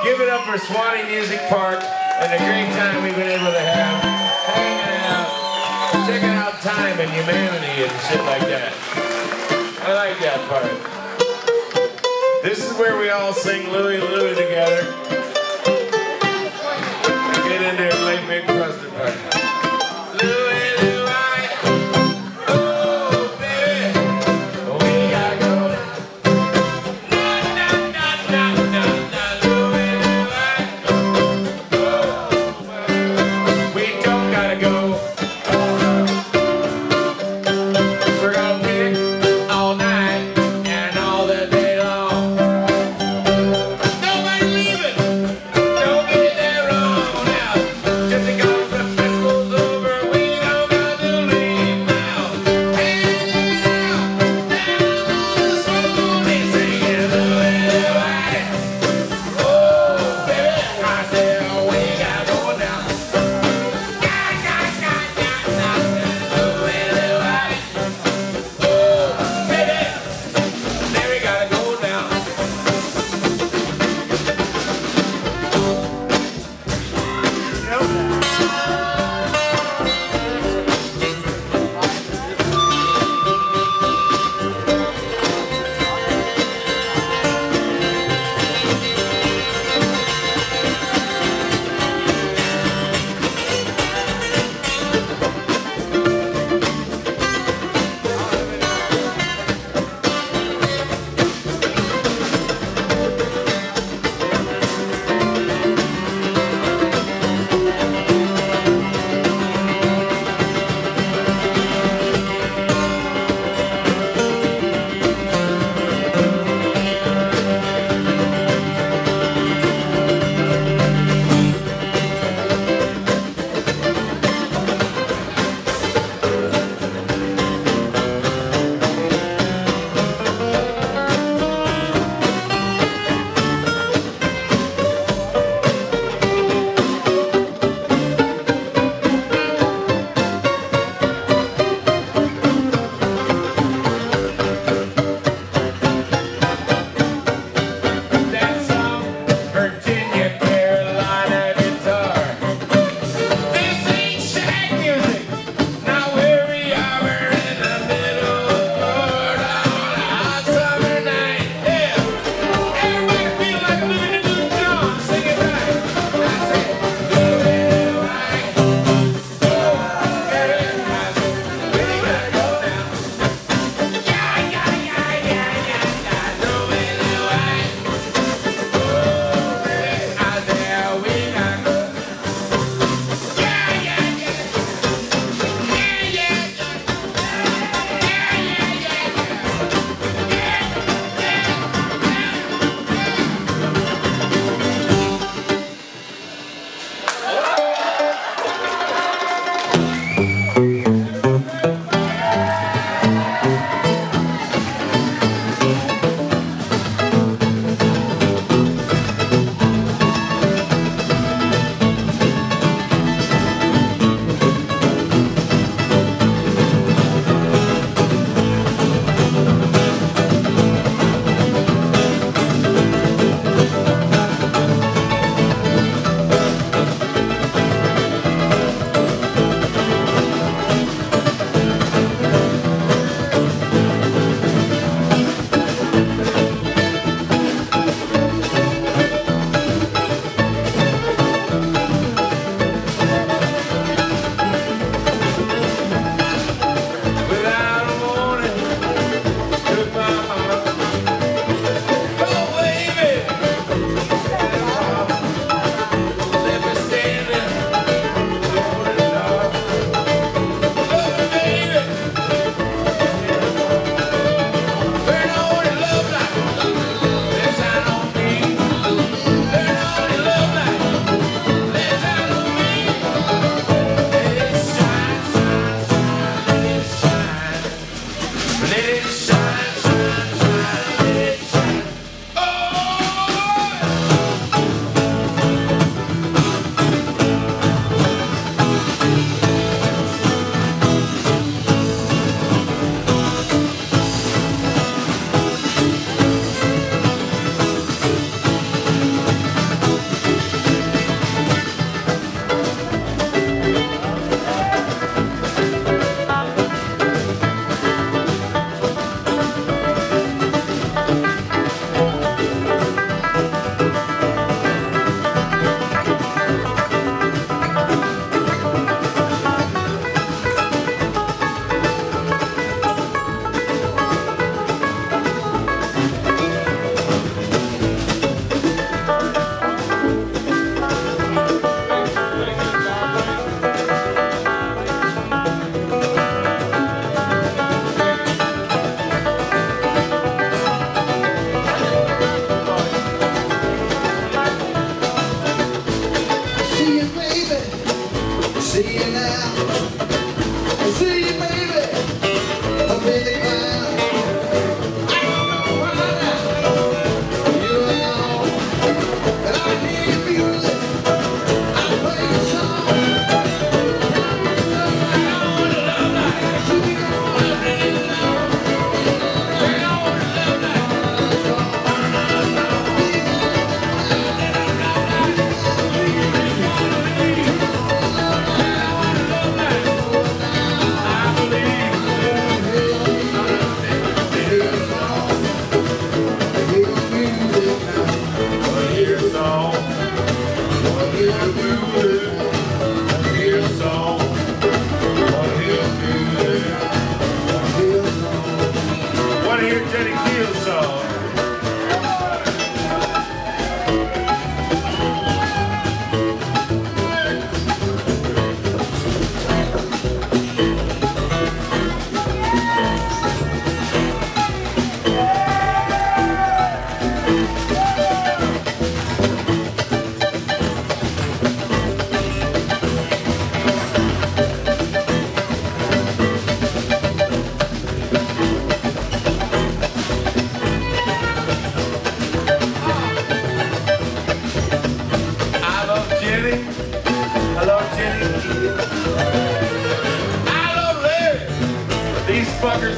Give it up for Suwannee Music Park and the great time we've been able to have hanging out, checking out time and humanity and shit like that. I like that part. This is where we all sing Louie Louie together. Get in there and play big Clusterpluck.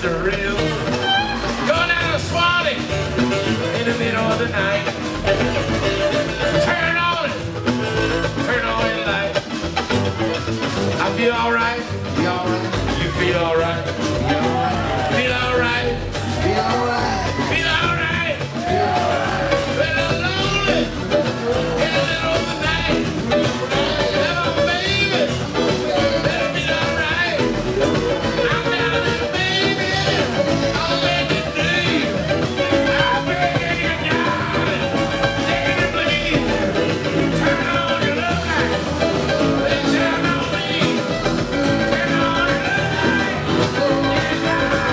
the real. Going down to Suwannee in the middle of the night. Turn on the light. I feel alright. Be alright. You feel alright. Be alright. Feel alright. Be alright. Feel alright. Be alright. Little lonely in the middle of the night. Little baby, let it be alright. I'm down there, baby. I'll make it dream. I'll make it darling. Take it, please. Turn on your love light. Let it shine on me. Turn on your love light. Yes,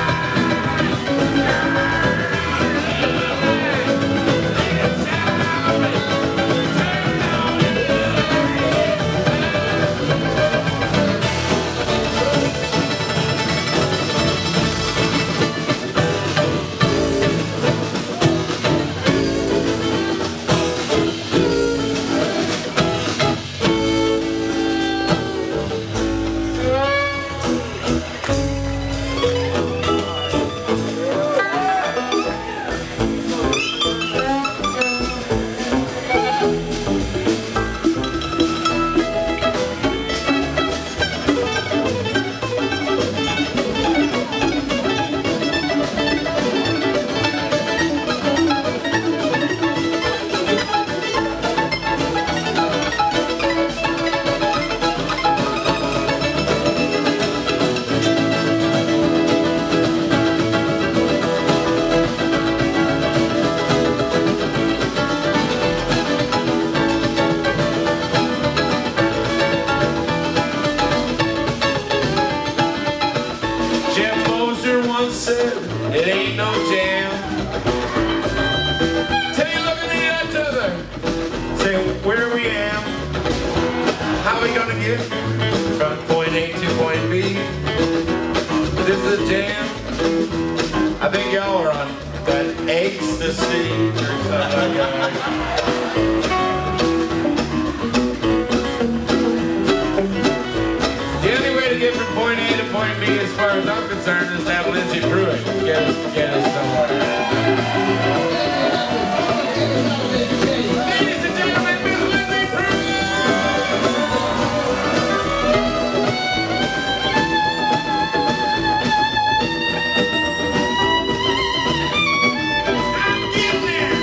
Mosier once said, it ain't no jam. Till you look at each other, say where we am, how we gonna get from point A to point B. This is a jam. I think y'all are on that ecstasy or something like that. The only way to get from point A to point B, as far as I'm concerned, is to have Lindsay Pruitt get us somewhere. Ladies and gentlemen, Miss Lindsay Pruitt! I'm getting there!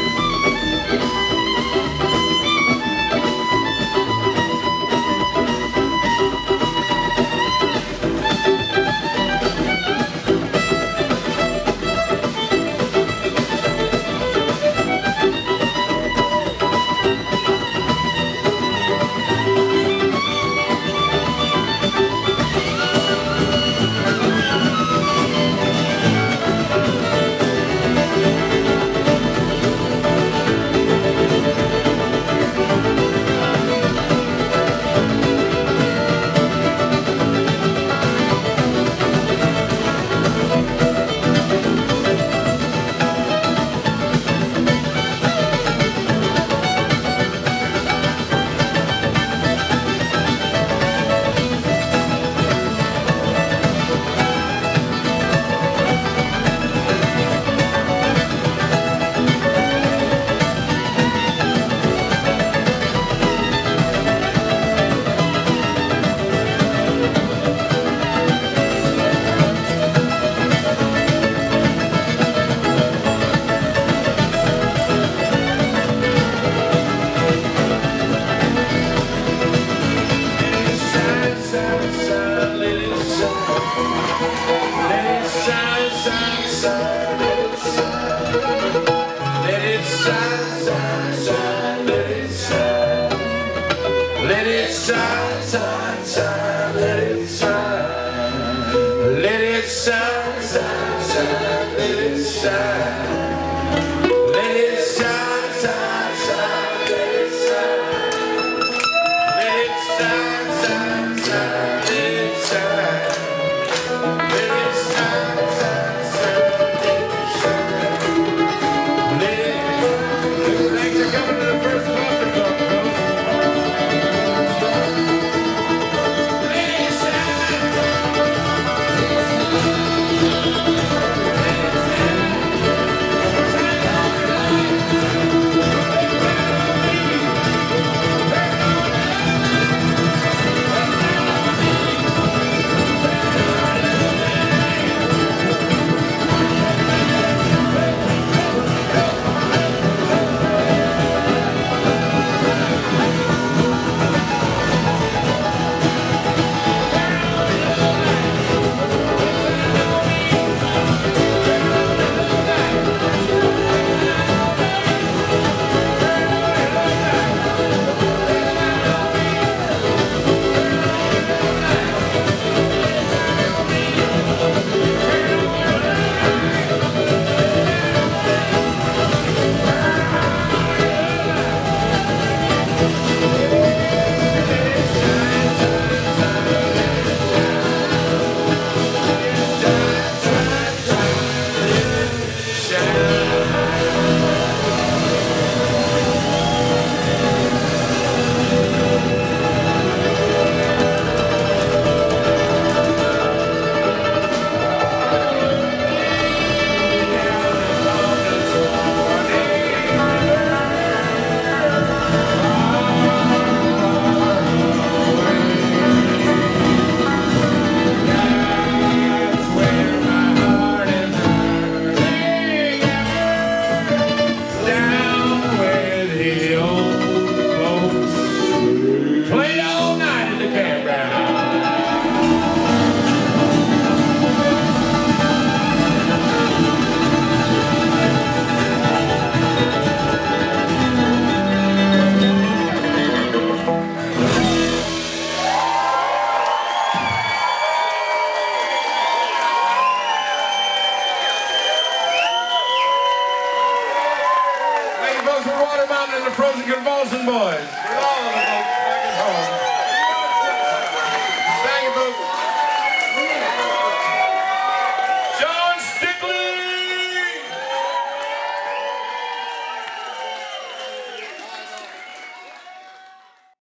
Water Mountain and the Frozen Convulsion Boys. With all of the vocals.